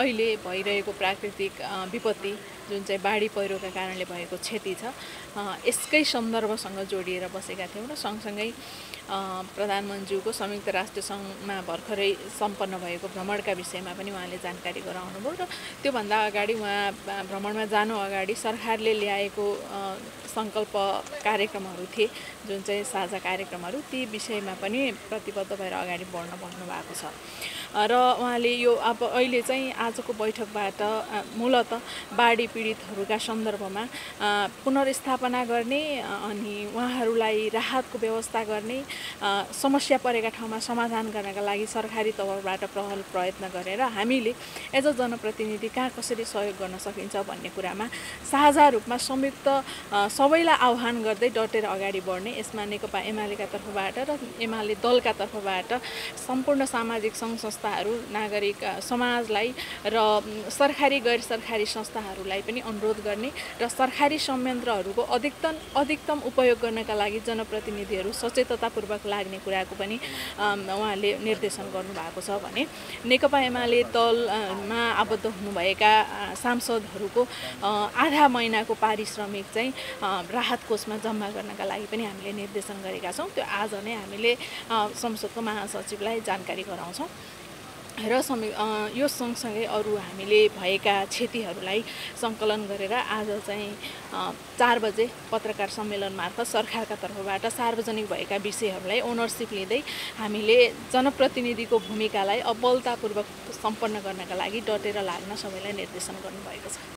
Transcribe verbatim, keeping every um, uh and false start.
अहिले भइरहेको प्राकृतिक विपत्ति जुन चाहिँ बाढी पहिरोका कारणले भएको क्षति छ यसकै सन्दर्भसँग जोडिएर बसेका थियौँ र सँगसँगै प्रधानमन्त्रीको संयुक्त राष्ट्र सङ्घमा भर्खरै सम्पन्न भएको भ्रमणका विषयमा पनि उहाँले जानकारी गराउनुभयो र त्योभन्दा अगाडि उहाँ भ्रमणमा जानु अगाडि सरकारले ल्याएको सङ्कल्प कार्यक्रमहरू थिए जुन चाहिँ साझा कार्यक्रमहरू ती विषयमा पनि प्रतिबद्ध भएर अगाडि बढ्न भन्नुभएको छ र उहाँले यो अब अहिले चाहिँ आजको बैठकबाट मूलत बाढी पीडितहरूका सन्दर्भमा पुनर्स्थापना गर्ने अनि उहाँहरूलाई राहतको व्यवस्था गर्ने समस्या परेका ठाउँमा समाधान गर्नका लागि सरकारी तवरबाट पहल प्रयत्न गरेर हामीले एज अ जनप्रतिनिधि कहाँ कसरी सहयोग गर्न सकिन्छ भन्ने कुरामा साझा रूपमा संयुक्त सबैलाई आह्वान गर्दै डटेर अगाडि बढ्ने यसमा नेकपा एमालेका तर्फबाट र एमाले दलका तर्फबाट सम्पूर्ण सामाजिक सङ्घ संस्थाहरू नागरिक समाजलाई र सरकारी गैर सरकारी संस्थाहरूलाई पनि अनुरोध गर्ने र सरकारी संयन्त्रहरूको अधिकतम अधिकतम उपयोग गर्नका लागि जनप्रतिनिधिहरू सचेततापूर्वक लाग्ने कुराको पनि उहाँले निर्देशन गर्नुभएको छ भने नेकपा एमाले दलमा आबद्ध हुनुभएका सांसदहरूको आधा महिनाको पारिश्रमिक चाहिँ राहत कोषमा जम्मा गर्नका लागि पनि हामीले निर्देशन गरेका छौँ। त्यो आज नै हामीले संसदको महासचिवलाई जानकारी गराउँछौँ र यो सँगसँगै अरू हामीले भएका क्षतिहरूलाई सङ्कलन गरेर आज चाहिँ चार बजे पत्रकार सम्मेलन मार्फत सरकारका तर्फबाट सार्वजनिक भएका विषयहरूलाई ओनरसिप लिँदै हामीले जनप्रतिनिधिको भूमिकालाई अब्बलतापूर्वक सम्पन्न गर्नका लागि डटेर लाग्न सबैलाई निर्देशन गर्नुभएको छ।